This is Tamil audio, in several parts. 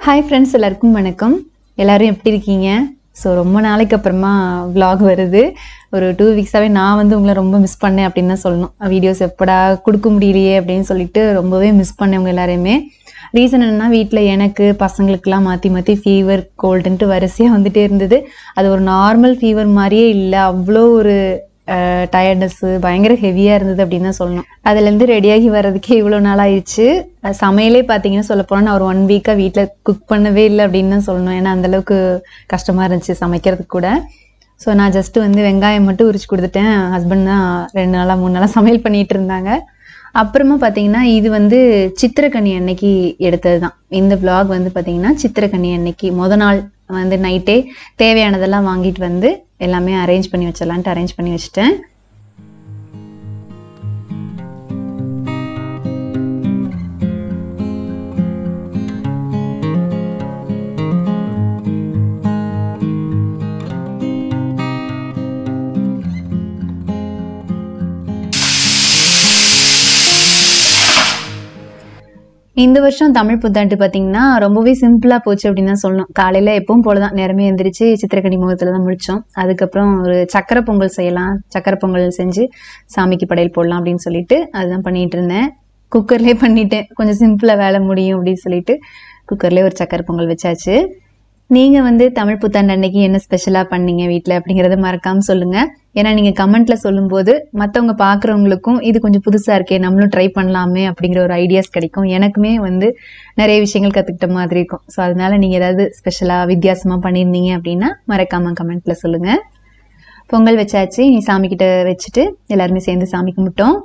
ஹாய் ஃப்ரெண்ட்ஸ், எல்லாருக்கும் வணக்கம். எல்லாரும் எப்படி இருக்கீங்க? ஸோ ரொம்ப நாளைக்கு அப்புறமா vlog வருது. ஒரு 2 வீக்ஸாகவே நான் உங்களை ரொம்ப மிஸ் பண்ணேன் அப்படின்னு தான் சொல்லணும். வீடியோஸ் எப்படா கொடுக்க முடியலையே அப்படின்னு சொல்லிட்டு ரொம்பவே மிஸ் பண்ணேன் உங்கள் எல்லாரையுமே. ரீசன் என்னென்னா, வீட்டில் எனக்கு பசங்களுக்கெல்லாம் மாற்றி மாற்றி ஃபீவர் கோல்டுன்ட்டு வரிசையாக வந்துகிட்டே இருந்தது. அது ஒரு நார்மல் ஃபீவர் மாதிரியே இல்லை, அவ்வளோ ஒரு டயர்ட்னஸ்ஸு பயங்கர ஹெவியாக இருந்தது அப்படின்னு தான் சொல்லணும். அதுலேருந்து ரெடியாகி வர்றதுக்கே இவ்வளோ நாள் ஆயிடுச்சு. சமையலே பார்த்தீங்கன்னா சொல்லப்போனால் நான் ஒரு 1 வீக்காக வீட்டில் குக் பண்ணவே இல்லை அப்படின்னு தான் சொல்லணும். ஏன்னா அந்தளவுக்கு கஷ்டமாக இருந்துச்சு சமைக்கிறதுக்கு கூட. ஸோ நான் ஜஸ்ட்டு வெங்காயம் மட்டும் உரிச்சு கொடுத்துட்டேன். ஹஸ்பண்ட் தான் 2 நாளாக 3 நாளாக சமையல் பண்ணிகிட்டு இருந்தாங்க. அப்புறமா பார்த்தீங்கன்னா இது சித்திரக்கனி அன்னைக்கு எடுத்தது தான். இந்த vlog பார்த்தீங்கன்னா சித்திரக்கனி அன்னைக்கு நாள் நைட்டே தேவையானதெல்லாம் வாங்கிட்டு எல்லாமே அரேஞ்ச் பண்ணி வச்சிடலான்ட்டு அரேஞ்ச் பண்ணி வச்சுட்டேன். இந்த வருஷம் தமிழ் புத்தாண்டு பார்த்தீங்கன்னா ரொம்பவே சிம்பிளாக போச்சு அப்படின்னு தான் சொல்லணும். காலையில் எப்பவும் போல தான் நேரமே எழுந்திரிச்சு சித்திரக்கனி முகத்தில் தான் முடித்தோம். அதுக்கப்புறம் ஒரு சக்கரை பொங்கல் செய்யலாம், சக்கரை பொங்கல் செஞ்சு சாமிக்கு படையல் போடலாம் அப்படின்னு சொல்லிட்டு அதுதான் பண்ணிகிட்டு இருந்தேன். குக்கர்லேயே பண்ணிட்டேன், கொஞ்சம் சிம்பிளாக வேலை முடியும் அப்படின்னு சொல்லிட்டு குக்கர்லேயே ஒரு சக்கரை பொங்கல் வச்சாச்சு. நீங்கள் தமிழ் புத்தாண்டு அன்னைக்கு என்ன ஸ்பெஷலாக பண்ணீங்க வீட்டில் அப்படிங்கிறத மறக்காமல் சொல்லுங்கள். ஏன்னா நீங்கள் கமெண்ட்டில் சொல்லும்போது மற்றவங்க பார்க்குறவங்களுக்கும் இது கொஞ்சம் புதுசாக இருக்கே, நம்மளும் ட்ரை பண்ணலாமே அப்படிங்கிற ஒரு ஐடியாஸ் கிடைக்கும். எனக்குமே நிறைய விஷயங்கள் கற்றுக்கிட்ட மாதிரி இருக்கும். ஸோ அதனால் நீங்கள் ஏதாவது ஸ்பெஷலாக வித்தியாசமாக பண்ணியிருந்தீங்க அப்படின்னா மறக்காமல் கமெண்ட்டில் சொல்லுங்கள். பொங்கல் வச்சாச்சு, நீ சாமிக்கிட்ட வச்சுட்டு எல்லாருமே சேர்ந்து சாமி கும்பிட்டோம்.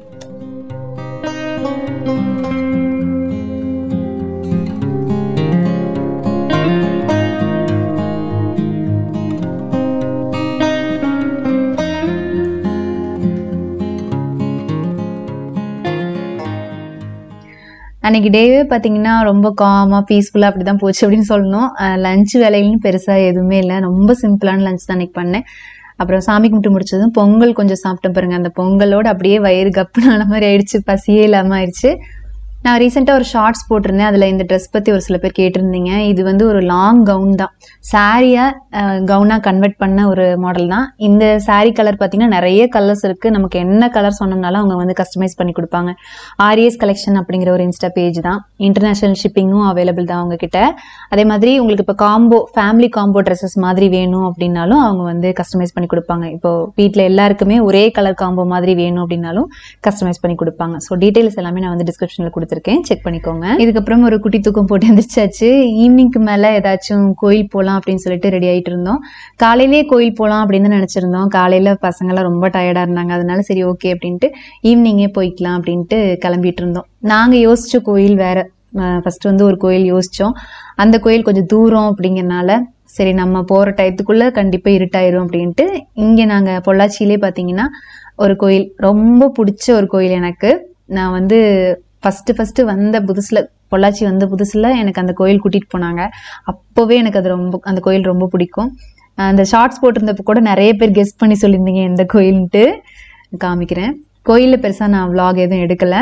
அன்றைக்கி டேவே பார்த்தீங்கன்னா ரொம்ப காமாக பீஸ்ஃபுல்லாக அப்படி தான் போச்சு அப்படின்னு சொல்லணும். லஞ்ச் வேலையிலும் பெருசாக எதுவுமே இல்லை, ரொம்ப சிம்பிளான லஞ்ச் தான் அன்றைக்கி பண்ணேன். அப்புறம் சாமி கும்பிட்டு முடிச்சதும் பொங்கல் கொஞ்சம் சாப்பிட்டேன் பாருங்கள். அந்த பொங்கலோடு அப்படியே வயிறு கப்புனான மாதிரி ஆயிடுச்சு, பசியே இல்லாமல் ஆயிடுச்சு. நான் ரீசெண்டாக ஒரு ஷார்ட்ஸ் போட்டிருந்தேன், அதில் இந்த ட்ரெஸ் பற்றி ஒரு சில பேர் கேட்டிருந்தீங்க. இது ஒரு லாங் கவுன் தான், சாரியாக கவுனாக கன்வெர்ட் பண்ண ஒரு மாடல் தான். இந்த சாரீ கலர் பார்த்திங்கன்னா நிறைய கலர்ஸ் இருக்குது. நமக்கு என்ன கலர் சொன்னோம்னாலும் அவங்க கஸ்டமைஸ் பண்ணி கொடுப்பாங்க. ஆர்எஸ் கலெக்ஷன் அப்படிங்கிற ஒரு இன்ஸ்டா பேஜ் தான். இன்டர்நேஷ்னல் ஷிப்பிங்கும் அவைலபிள் தான் அவங்கக்கிட்ட. அதே மாதிரி உங்களுக்கு இப்போ ஃபேமிலி காம்போ ட்ரெஸ்ஸஸ் மாதிரி வேணும் அப்படின்னாலும் அவங்க கஸ்டமைஸ் பண்ணி கொடுப்பாங்க. இப்போது வீட்டில் எல்லாருக்குமே ஒரே கலர் காம்போ மாதிரி வேணும் அப்படின்னாலும் கஸ்டமைஸ் பண்ணி கொடுப்பாங்க. ஸோ டீட்டெயில்ஸ் எல்லாமே நான் டிஸ்கிரிப்ஷனில் கொடுத்துருக்கேன், செக் பண்ணிக்கோங்க. இதுக்கப்புறம் ஒரு குட்டி தூக்கம் போட்டு எந்திரிச்சாச்சு. ஈவினிங்க்கு மேலே ஏதாச்சும் கோயில் போகலாம் அப்படின்னு சொல்லிட்டு ரெடி ஆகிட்டு இருந்தோம். காலையிலேயே கோயில் போகலாம் அப்படின்னு நினச்சிருந்தோம். காலையில் பசங்களாம் ரொம்ப டயர்டாக இருந்தாங்க, அதனால சரி ஓகே அப்படின்ட்டு ஈவினிங்கே போய்க்கலாம் அப்படின்ட்டு கிளம்பிட்டு இருந்தோம். நாங்கள் யோசித்த கோயில் வேறு. ஃபஸ்ட்டு ஒரு கோயில் யோசித்தோம். அந்த கோயில் கொஞ்சம் தூரம் அப்படிங்கிறனால சரி நம்ம போகிற டயத்துக்குள்ளே கண்டிப்பாக இருட்டாயிரும் அப்படின்ட்டு இங்கே நாங்கள் பொள்ளாச்சியிலே பார்த்தீங்கன்னா ஒரு கோயில், ரொம்ப பிடிச்ச ஒரு கோயில் எனக்கு. நான் ஃபஸ்ட்டு வந்த புதுசில், பொள்ளாச்சி வந்த புதுசில் எனக்கு அந்த கோயில் கூட்டிகிட்டு போனாங்க. அப்போவே எனக்கு அது அந்த கோயில் ரொம்ப பிடிக்கும். அந்த ஷார்ட்ஸ் போட்டிருந்தப்போ கூட நிறைய பேர் கெஸ்ட் பண்ணி சொல்லியிருந்தீங்க எந்த கோயில்ன்ட்டு. காமிக்கிறேன். கோயிலில் பெருசாக நான் vlog எதுவும் எடுக்கலை.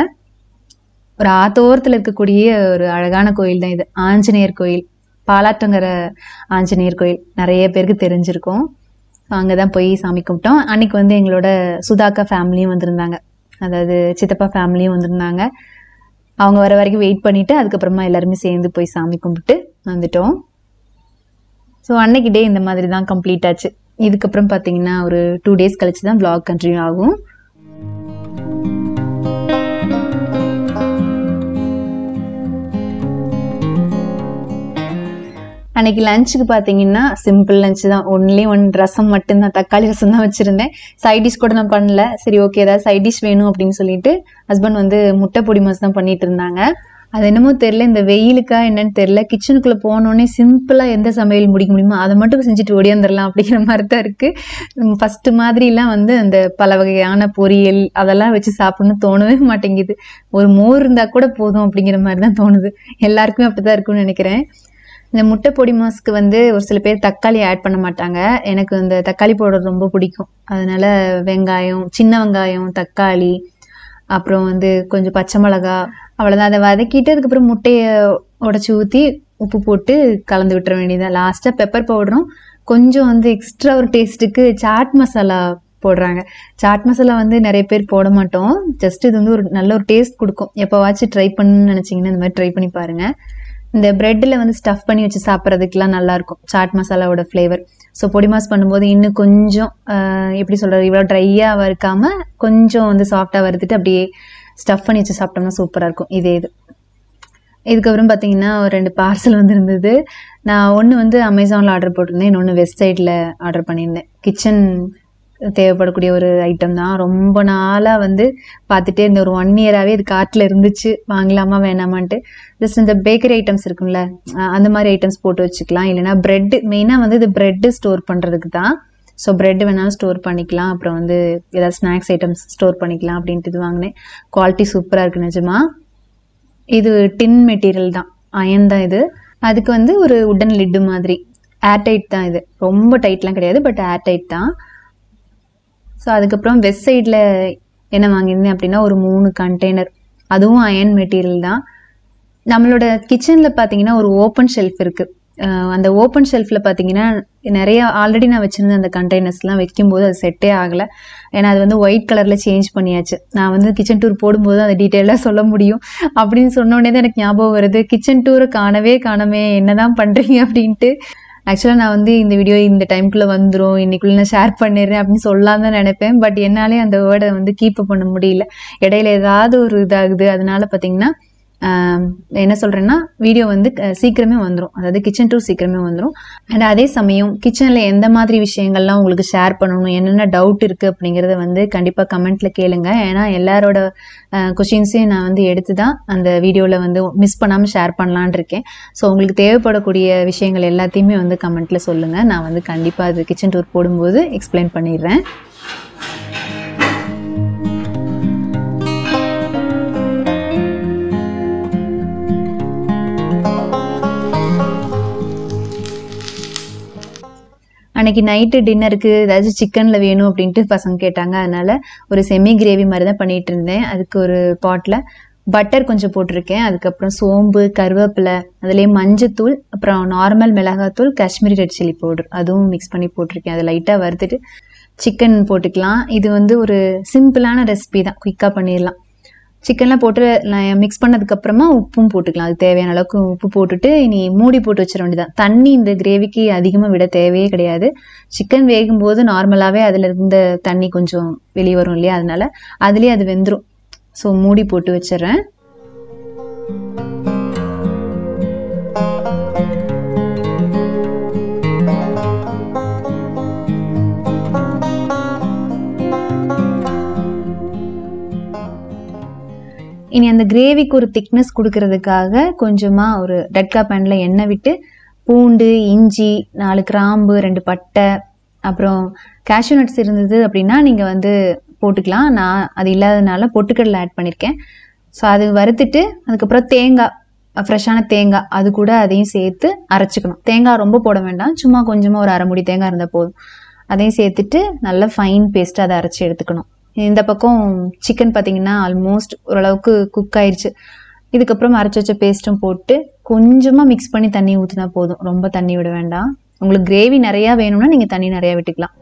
ஒரு ஆத்தோரத்தில் இருக்கக்கூடிய ஒரு அழகான கோயில் தான் இது, ஆஞ்சநேயர் கோயில், பாலாற்றங்கர ஆஞ்சநேயர் கோயில். நிறைய பேருக்கு தெரிஞ்சிருக்கும். அங்கே தான் போய் சாமி கும்பிட்டோம். அன்றைக்கி எங்களோட சுதாக்கா ஃபேமிலியும் வந்திருந்தாங்க, அதாவது சித்தப்பா ஃபேமிலியும் வந்திருந்தாங்க. அவங்க வர வரைக்கும் வெயிட் பண்ணிவிட்டு அதுக்கப்புறமா எல்லாருமே சேர்ந்து போய் சாமி கும்பிட்டு வந்துட்டோம். ஸோ அன்னைக்கு டே இந்த மாதிரி தான் கம்ப்ளீட் ஆச்சு. இதுக்கப்புறம் பார்த்தீங்கன்னா ஒரு 2 டேஸ் கழிச்சு தான் vlog கண்டினியூ ஆகும். அன்றைக்கி லஞ்சுக்கு பார்த்தீங்கன்னா சிம்பிள் லஞ்சு தான். ஒன்லி 1 ரசம் மட்டும்தான், தக்காளி ரசம் தான் வச்சுருந்தேன். சைட் டிஷ் கூட நான் பண்ணல. சரி ஓகே ஏதாவது சைட் டிஷ் வேணும் அப்படின்னு சொல்லிட்டு ஹஸ்பண்ட் முட்டை பொடி மாஸ் தான் பண்ணிட்டு இருந்தாங்க. அது என்னமோ தெரில, இந்த வெயிலுக்கா என்னன்னு தெரில, கிச்சனுக்குள்ளே போனோடனே சிம்பிளாக எந்த சமையல் முடிக்க முடியுமோ அதை மட்டும் செஞ்சுட்டு ஓடியாந்துடலாம் அப்படிங்கிற மாதிரி தான் இருக்குது. ஃபஸ்ட்டு மாதிரிலாம் அந்த பல வகையான பொரியல் அதெல்லாம் வச்சு சாப்பிட்ணுன்னு தோணவே மாட்டேங்குது. ஒரு மோர் இருந்தால் கூட போதும் அப்படிங்கிற மாதிரி தான் தோணுது. எல்லாருக்குமே அப்படி தான் இருக்குன்னு நினைக்கிறேன். இந்த முட்டை பொடி மாஸ்க்கு ஒரு சில பேர் தக்காளி ஆட் பண்ண மாட்டாங்க. எனக்கு இந்த தக்காளி பவுடர் ரொம்ப பிடிக்கும். அதனால வெங்காயம், சின்ன வெங்காயம், தக்காளி, அப்புறம் கொஞ்சம் பச்சை மிளகா, அவ்வளோதான். அதை வதக்கிட்டு அதுக்கப்புறம் முட்டையை உடச்சி ஊற்றி உப்பு போட்டு கலந்து விட்டுற வேண்டியதான். லாஸ்ட்டாக பெப்பர் பவுடரும் கொஞ்சம் வந்து எக்ஸ்ட்ரா ஒரு டேஸ்ட்டுக்கு சாட் மசாலா போடுறாங்க. சாட் மசாலா வந்து நிறைய பேர் போட மாட்டோம். ஜஸ்ட் இது வந்து ஒரு நல்ல ஒரு டேஸ்ட் கொடுக்கும். எப்போவாச்சும் ட்ரை பண்ணணும்னு நினச்சிங்கன்னா இந்த மாதிரி ட்ரை பண்ணி பாருங்கள். இந்த ப்ரெட்டில் வந்து ஸ்டஃப் பண்ணி வச்சு சாப்பிட்றதுக்கெலாம் நல்லாயிருக்கும் சாட் மசாலாவோட ஃப்ளேவர். ஸோ பொடி மாஸ் பண்ணும்போது இன்னும் கொஞ்சம் எப்படி சொல்கிறது, இவ்வளோ ட்ரையாக வறுக்காமல் கொஞ்சம் வந்து சாஃப்டாக வறுத்துட்டு அப்படியே ஸ்டஃப் பண்ணி வச்சு சாப்பிட்டோம்னா சூப்பராக இருக்கும். இதுக்கப்புறம் பார்த்தீங்கன்னா ஒரு 2 பார்சல் வந்து இருந்தது. நான் ஒன்று வந்து அமேசானில் ஆர்டர் போட்டிருந்தேன், இன்னொன்று வெஸ்ட் சைடில் ஆர்டர் பண்ணியிருந்தேன். கிச்சன் தேவைப்படக்கூடிய ஒரு ஐட்டம் தான். ரொம்ப நாளாக வந்து பார்த்துட்டே இருந்த ஒரு 1 இயராகவே இது கார்ட்டில் இருந்துச்சு, வாங்கலாமா வேணாமான்ட்டு. ஜஸ்ட் இந்த பேக்கரி ஐட்டம்ஸ் இருக்கும்ல, அந்த மாதிரி ஐட்டம்ஸ் போட்டு வச்சுக்கலாம். இல்லைனா ப்ரெட்டு, மெயினாக வந்து இது ப்ரெட்டு ஸ்டோர் பண்ணுறதுக்கு தான். ஸோ ப்ரெட் வேணாலும் ஸ்டோர் பண்ணிக்கலாம், அப்புறம் வந்து ஏதாவது ஸ்நாக்ஸ் ஐட்டம்ஸ் ஸ்டோர் பண்ணிக்கலாம் அப்படின்ட்டு இது வாங்கினேன். குவாலிட்டி சூப்பராக இருக்குது நிஜமா. இது டின் மெட்டீரியல் தான், அயன் தான் இது. அதுக்கு வந்து ஒரு உடன் லிட்டு மாதிரி ஏர்டைட் தான். இது ரொம்ப டைட்லாம் கிடையாது, பட் ஏர்டைட் தான். ஸோ அதுக்கப்புறம் வெஸ்ட் சைடில் என்ன வாங்கியிருந்தேன் அப்படின்னா ஒரு 3 கண்டெய்னர், அதுவும் அயன் மெட்டீரியல் தான். நம்மளோட கிச்சனில் பார்த்தீங்கன்னா ஒரு ஓப்பன் ஷெல்ஃப் இருக்குது. அந்த ஓப்பன் ஷெல்ஃபில் பார்த்தீங்கன்னா நிறைய ஆல்ரெடி நான் வச்சுருந்த அந்த கண்டெய்னர்ஸ்லாம் வைக்கும்போது அது செட்டே ஆகலை. ஏன்னா அது வந்து ஒயிட் கலரில் சேஞ்ச் பண்ணியாச்சு. நான் வந்து கிச்சன் டூர் போடும்போது அதை டீட்டெயிலாக சொல்ல முடியும் அப்படின்னு சொன்னோடனே தான் எனக்கு ஞாபகம் வருது, கிச்சன் டூரை காணவே என்ன தான் பண்ணுறீங்க அப்படின்ட்டு. ஆக்சுவலாக நான் வந்து இந்த வீடியோ இந்த டைமுக்குள்ளே வந்துடும், இன்னைக்குள்ளே நான் ஷேர் பண்ணிடுறேன் அப்படின்னு சொல்லலாம் தான் நினைப்பேன். பட் என்னாலே அந்த வேர்டை வந்து கீப் அப் பண்ண முடியல. இடையில ஏதாவது ஒரு இதாகுது. அதனால பார்த்தீங்கன்னா என்ன சொல்கிறேன்னா, வீடியோ வந்து சீக்கிரமே வந்துடும், அதாவது கிச்சன் டூர் சீக்கிரமே வந்துடும். அண்ட் அதே சமயம் கிச்சனில் எந்த மாதிரி விஷயங்கள்லாம் உங்களுக்கு ஷேர் பண்ணணும், என்னென்ன டவுட் இருக்குது அப்படிங்கிறத வந்து கண்டிப்பாக கமெண்ட்டில் கேளுங்க. ஏன்னா எல்லாரோட கொஷின்ஸையும் நான் வந்து எடுத்து தான் அந்த வீடியோவில் வந்து மிஸ் பண்ணாமல் ஷேர் பண்ணலான் இருக்கேன். ஸோ உங்களுக்கு தேவைப்படக்கூடிய விஷயங்கள் எல்லாத்தையுமே வந்து கமெண்ட்டில் சொல்லுங்கள். நான் வந்து கண்டிப்பாக அது கிச்சன் டூர் போடும்போது எக்ஸ்பிளைன் பண்ணிடுறேன். அன்றைக்கி நைட்டு டின்னருக்கு ஏதாச்சும் சிக்கனில் வேணும் அப்படின்ட்டு பசங்க கேட்டாங்க. அதனால் ஒரு செமி கிரேவி மாதிரி தான் பண்ணிகிட்டு இருந்தேன். அதுக்கு ஒரு பாட்டில் பட்டர் கொஞ்சம் போட்டிருக்கேன். அதுக்கப்புறம் சோம்பு, கருவேப்பிலை, அதுலேயே மஞ்சத்தூள், அப்புறம் நார்மல் மிளகாத்தூள், காஷ்மீரி ரெட் சில்லி பவுடர் அதுவும் மிக்ஸ் பண்ணி போட்டிருக்கேன். அதை லைட்டாக வறுத்துட்டு சிக்கன் போட்டுக்கலாம். இது வந்து ஒரு சிம்பிளான ரெசிபி தான், குயிக்காக பண்ணிடலாம். சிக்கன்லாம் போட்டு மிக்ஸ் பண்ணதுக்கப்புறமா உப்பும் போட்டுக்கலாம். அது தேவையான அளவுக்கு உப்பு போட்டுட்டு இனி மூடி போட்டு வச்சிட வேண்டியதான். தண்ணி இந்த கிரேவிக்கு அதிகமாக விட தேவையே கிடையாது. சிக்கன் வேகும்போது நார்மலாகவே அதில் இருந்த தண்ணி கொஞ்சம் வெளியே வரும் இல்லையா, அதனால அதுலேயே அது வெந்துடும். ஸோ மூடி போட்டு வச்சிடுறேன். இனி அந்த கிரேவிக்கு ஒரு திக்னஸ் கொடுக்கறதுக்காக கொஞ்சமாக ஒரு டட்கா பேனில் எண்ணெய் விட்டு பூண்டு, இஞ்சி, 4 கிராம்பு, 2 பட்டை, அப்புறம் கேஷ்யூ நட்ஸ் இருந்தது அப்படின்னா நீங்கள் வந்து போட்டுக்கலாம். நான் அது இல்லாததுனால பொட்டுக்கடலை ஆட் பண்ணியிருக்கேன். ஸோ அது வறுத்துட்டு அதுக்கப்புறம் தேங்காய், ஃப்ரெஷ்ஷான தேங்காய், அது கூட அதையும் சேர்த்து அரைச்சிக்கணும். தேங்காய் ரொம்ப போட வேண்டாம், சும்மா கொஞ்சமாக ஒரு 1/2 மூடி தேங்காய் இருந்தால் போதும். அதையும் சேர்த்துட்டு நல்லா ஃபைன் பேஸ்ட்டாக அதை அரைச்சி எடுத்துக்கணும். இந்த பக்கம் சிக்கன் பார்த்தீங்கன்னா ஆல்மோஸ்ட் ஓரளவுக்கு குக் ஆயிடுச்சு. இதுக்கப்புறம் அரைச்சி வச்ச பேஸ்ட்டும் போட்டு கொஞ்சமாக மிக்ஸ் பண்ணி தண்ணி ஊற்றினா போதும், ரொம்ப தண்ணி விட வேண்டாம். உங்களுக்கு கிரேவி நிறையா வேணும்னா நீங்கள் தண்ணி நிறையா விட்டுக்கலாம்.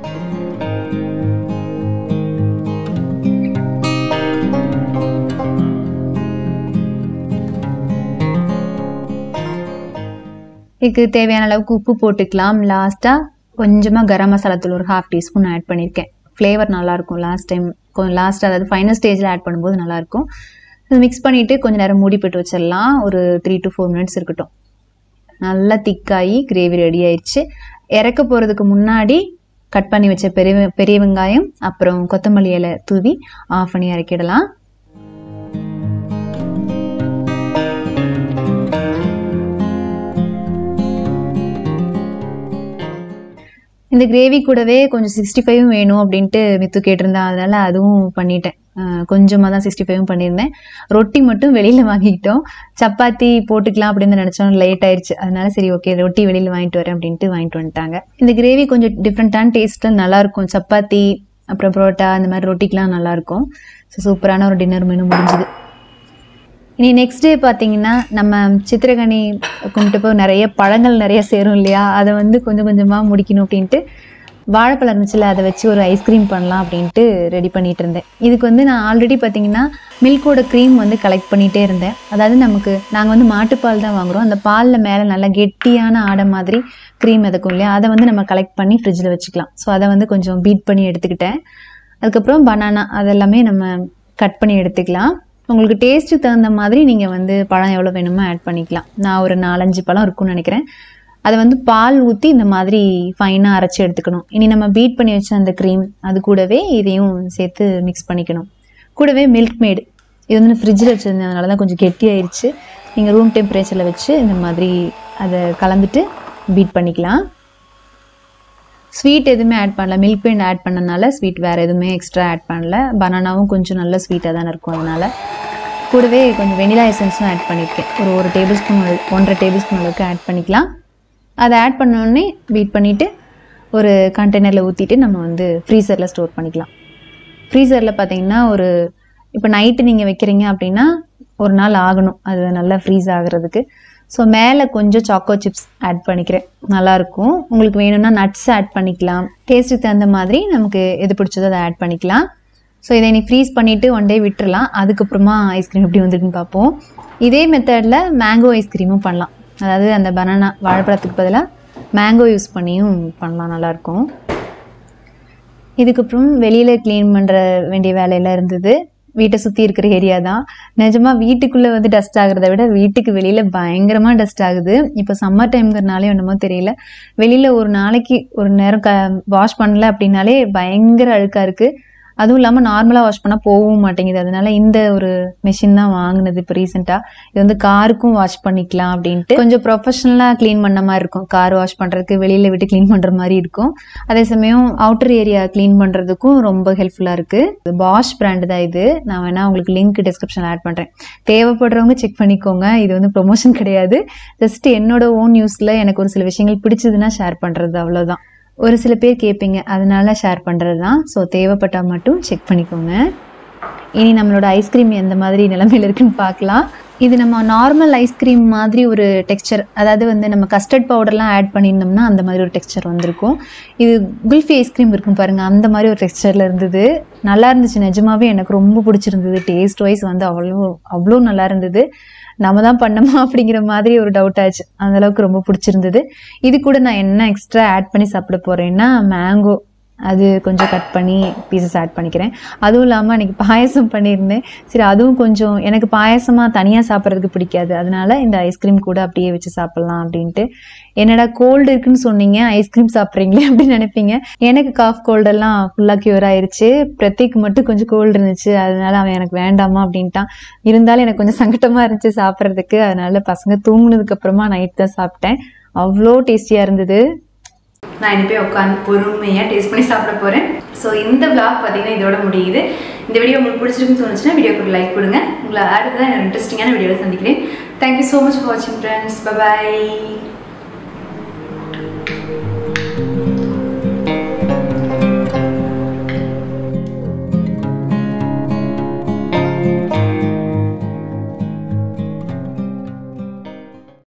இதுக்கு தேவையான அளவுக்கு உப்பு போட்டுக்கலாம். லாஸ்ட்டாக கொஞ்சமாக கரம் மசாலா தூள் ஒரு 1/2 டீஸ்பூன் ஆட் பண்ணியிருக்கேன். ஃப்ளேவர் நல்லாயிருக்கும். லாஸ்ட் அதாவது ஃபைனல் ஸ்டேஜில் ஆட் பண்ணும்போது நல்லாயிருக்கும். இது மிக்ஸ் பண்ணிவிட்டு கொஞ்சம் நேரம் மூடி போட்டு வச்சிடலாம். ஒரு 3 to 4 மினிட்ஸ் இருக்கட்டும். நல்லா திக்காகி கிரேவி ரெடி ஆயிடுச்சு. இறக்க போகிறதுக்கு முன்னாடி கட் பண்ணி வச்ச பெரிய வெங்காயம், அப்புறம் கொத்தமல்லி இலை தூவி ஆஃப் பண்ணி இறக்கிடலாம். இந்த கிரேவி கூடவே கொஞ்சம் 65 வேணும் அப்படின்ட்டு மித்து கேட்டிருந்தேன். அதனால அதுவும் பண்ணிட்டேன். கொஞ்சமாக தான் 65 பண்ணியிருந்தேன். ரொட்டி மட்டும் வெளியில் வாங்கிக்கிட்டோம். சப்பாத்தி போட்டுக்கலாம் அப்படின்னு நினச்சோம், லேட் ஆயிடுச்சு. அதனால சரி ஓகே ரொட்டி வெளியில் வாங்கிட்டு வரேன் அப்படின்ட்டு வாங்கிட்டு வந்துட்டாங்க. இந்த கிரேவி கொஞ்சம் டிஃப்ரெண்ட்டான டேஸ்ட்டில் நல்லாயிருக்கும். சப்பாத்தி, அப்புறம் புரோட்டா, இந்த மாதிரி ரொட்டிக்கெலாம் நல்லாயிருக்கும். ஸோ சூப்பரான ஒரு டின்னர் மெனு முடிஞ்சுது. இனி நெக்ஸ்ட் டே பார்த்தீங்கன்னா நம்ம சித்திரகனி கும்பிட்டப்போ நிறைய பழங்கள் நிறைய சேரும் இல்லையா, அதை வந்து கொஞ்சம் கொஞ்சமாக முடிக்கணும் அப்படின்ட்டு வாழைப்பழம் இருந்துச்சுல அதை வச்சு ஒரு ஐஸ்கிரீம் பண்ணலாம் அப்படின்ட்டு ரெடி பண்ணிட்டு இருந்தேன். இதுக்கு வந்து நான் ஆல்ரெடி பார்த்தீங்கன்னா மில்கோட க்ரீம் வந்து கலெக்ட் பண்ணிகிட்டே இருந்தேன். அதாவது நாங்கள் வந்து மாட்டுப்பால் தான் வாங்குகிறோம். அந்த பாலில் மேலே நல்லா கெட்டியான ஆடை மாதிரி க்ரீம் எதுக்கும் இல்லையா, அதை வந்து நம்ம கலெக்ட் பண்ணி ஃப்ரிட்ஜில் வச்சுக்கலாம். ஸோ அதை வந்து கொஞ்சம் பீட் பண்ணி எடுத்துக்கிட்டேன். அதுக்கப்புறம் பனானா அதெல்லாமே நம்ம கட் பண்ணி எடுத்துக்கலாம். உங்களுக்கு டேஸ்ட்டுக்கு தகுந்த மாதிரி நீங்கள் வந்து பழம் எவ்வளோ வேணுமோ ஆட் பண்ணிக்கலாம். நான் ஒரு 4-5 பழம் இருக்குன்னு நினைக்கிறேன். அதை வந்து பால் ஊற்றி இந்த மாதிரி ஃபைனாக அரைச்சி எடுத்துக்கணும். இனி நம்ம பீட் பண்ணி வச்ச அந்த க்ரீம் அது கூடவே இதையும் சேர்த்து மிக்ஸ் பண்ணிக்கணும். கூடவே மில்க் மேடு இது வந்து ஃப்ரிட்ஜில் வச்சுருந்ததுனால தான் கொஞ்சம் கெட்டியாயிருச்சு. நீங்கள் ரூம் டெம்பரேச்சரில் வச்சு இந்த மாதிரி அதை கலந்துட்டு பீட் பண்ணிக்கலாம். ஸ்வீட் எதுவுமே ஆட் பண்ணல, மில்க் மேட் ஆட் பண்ணனால ஸ்வீட் வேறு எதுவுமே எக்ஸ்ட்ரா ஆட் பண்ணல. பனானாவும் கொஞ்சம் நல்ல ஸ்வீட்டாக தானே இருக்கும், அதனால் கூடவே கொஞ்சம் வெனிலா எசன்ஸும் ஆட் பண்ணியிருக்கேன். ஒரு டேபிள் ஸ்பூன் 1.5 டேபிள் ஸ்பூன் அளவுக்கு ஆட் பண்ணிக்கலாம். அதை ஆட் பண்ணோடனே பீட் பண்ணிவிட்டு ஒரு கண்டெய்னரில் ஊற்றிட்டு நம்ம வந்து ஃப்ரீசரில் ஸ்டோர் பண்ணிக்கலாம். ஃப்ரீசரில் பார்த்தீங்கன்னா இப்போ நைட்டு நீங்கள் வைக்கிறீங்க அப்படின்னா ஒரு நாள் ஆகணும் அது நல்லா ஃப்ரீஸ் ஆகிறதுக்கு. ஸோ மேலே கொஞ்சம் சாக்கோ சிப்ஸ் ஆட் பண்ணிக்கிறேன், நல்லாயிருக்கும். உங்களுக்கு வேணும்னா நட்ஸ் ஆட் பண்ணிக்கலாம். டேஸ்ட்டுக்கு தகுந்த மாதிரி நமக்கு எது பிடிச்சதோ அதை ஆட் பண்ணிக்கலாம். ஸோ இதை நீ ஃப்ரீஸ் பண்ணிவிட்டு 1 டே விட்டுறலாம். அதுக்கப்புறமா ஐஸ்கிரீம் எப்படி வந்துருக்குன்னு பார்ப்போம். இதே மெத்தடில் மேங்கோ ஐஸ்கிரீமும் பண்ணலாம். அதாவது அந்த பனானா வாழைப்பழத்துக்கு பதிலாக மேங்கோ யூஸ் பண்ணியும் பண்ணலாம், நல்லாயிருக்கும். இதுக்கப்புறம் வெளியில் க்ளீன் பண்ணுற வேண்டிய வேலையெல்லாம் இருந்தது. வீட்டை சுற்றி இருக்கிற ஏரியா தான். நிஜமாக வீட்டுக்குள்ளே வந்து டஸ்ட் ஆகிறத விட வீட்டுக்கு வெளியில் பயங்கரமாக டஸ்ட் ஆகுது. இப்போ சம்மர் டைம்ங்கிறனாலே என்னமோ தெரியல, வெளியில் ஒரு நாளைக்கு ஒரு நேரம் வாஷ் பண்ணல அப்படின்னாலே பயங்கர அழுக்காக இருக்குது. அதுவும் இல்லாமல் நார்மலாக வாஷ் பண்ணால் போகவும் மாட்டேங்குது. அதனால இந்த ஒரு மெஷின் தான் வாங்கினது இப்போ ரீசெண்டாக. இது வந்து காருக்கும் வாஷ் பண்ணிக்கலாம் அப்படின்ட்டு கொஞ்சம் ப்ரொஃபஷனலாக க்ளீன் பண்ண மாதிரி இருக்கும். கார் வாஷ் பண்ணுறதுக்கு வெளியில் விட்டு க்ளீன் பண்ணுற மாதிரி இருக்கும். அதே சமயம் அவுட்டர் ஏரியா க்ளீன் பண்ணுறதுக்கும் ரொம்ப ஹெல்ப்ஃபுல்லாக இருக்குது. பாஷ் பிராண்டு தான் இது. நான் வேணால் உங்களுக்கு லிங்க் டிஸ்கிரிப்ஷனில் ஆட் பண்ணுறேன், தேவைப்படுறவங்க செக் பண்ணிக்கோங்க. இது வந்து ப்ரொமோஷன் கிடையாது, ஜஸ்ட் என்னோட ஓன் யூஸில் எனக்கு ஒரு சில விஷயங்கள் பிடிச்சதுன்னா ஷேர் பண்ணுறது, அவ்வளோதான். ஒரு சில பேர் கேட்பீங்க, அதனால ஷேர் பண்ணுறது தான். ஸோ தேவைப்பட்டால் மட்டும் செக் பண்ணிக்கோங்க. இனி நம்மளோட ஐஸ்கிரீம் எந்த மாதிரி நிலைமையில் இருக்குன்னு பார்க்கலாம். இது நம்ம நார்மல் ஐஸ்கிரீம் மாதிரி ஒரு டெக்ஸ்சர், அதாவது வந்து நம்ம கஸ்டர்ட் பவுடர்லாம் ஆட் பண்ணியிருந்தோம்னா அந்த மாதிரி ஒரு டெக்ஸ்சர் வந்திருக்கும். இது குல்ஃபி ஐஸ்கிரீம் இருக்கும் பாருங்கள், அந்த மாதிரி ஒரு டெக்ஸ்சரில் இருந்தது. நல்லா இருந்துச்சு, நிஜமாவே எனக்கு ரொம்ப பிடிச்சிருந்தது. டேஸ்ட் வைஸ் வந்து அவ்வளோ நல்லா இருந்தது. நம்ம தான் பண்ணோமா அப்படிங்கிற மாதிரி ஒரு டவுட் ஆச்சு, அந்தளவுக்கு ரொம்ப பிடிச்சிருந்தது. இது கூட நான் என்ன எக்ஸ்ட்ரா ஆட் பண்ணி சாப்பிட போகிறேன்னா மேங்கோ, அது கொஞ்சம் கட் பண்ணி பீசஸ் ஆட் பண்ணிக்கிறேன். அதுவும் இல்லாமல் அன்றைக்கி பாயசம் பண்ணியிருந்தேன். சரி, அதுவும் கொஞ்சம் எனக்கு பாயசமாக தனியாக சாப்பிட்றதுக்கு பிடிக்காது, அதனால இந்த ஐஸ்கிரீம் கூட அப்படியே வச்சு சாப்பிட்லாம் அப்படின்ட்டு. என்னடா கோல்டு இருக்குன்னு சொன்னீங்க, ஐஸ்கிரீம் சாப்பிட்றீங்களே அப்படின்னு நினைப்பீங்க. எனக்கு காஃப் கோல்டெல்லாம் ஃபுல்லாக க்யூர் ஆயிடுச்சு. பிரதீக் மட்டும் கொஞ்சம் கோல்டு இருந்துச்சு, அதனால அவன் எனக்கு வேண்டாமா அப்படின்ட்டான். இருந்தாலும் எனக்கு கொஞ்சம் சங்கட்டமாக இருந்துச்சு சாப்பிட்றதுக்கு. அதனால பசங்க தூங்குனதுக்கப்புறமா நைட் தான் சாப்பிட்டேன். அவ்வளோ டேஸ்டியாக இருந்தது. நான் இனி போய் உட்காந்து பொறுமையாக டேஸ்ட் பண்ணி சாப்பிட போகிறேன். ஸோ இந்த vlog பார்த்தீங்கன்னா இதோட முடியுது. இந்த வீடியோ உங்களுக்கு பிடிச்சிருக்குன்னு தோணுச்சுன்னா வீடியோக்கு ஒரு லைக் கொடுங்க. உங்களை அடுத்ததான் இன்ட்ரெஸ்டிங்கான வீடியோவில் சந்திக்கிறேன். தேங்க்யூ ஸோ மச் ஃபார் வாட்சிங் ஃப்ரெண்ட்ஸ். பை.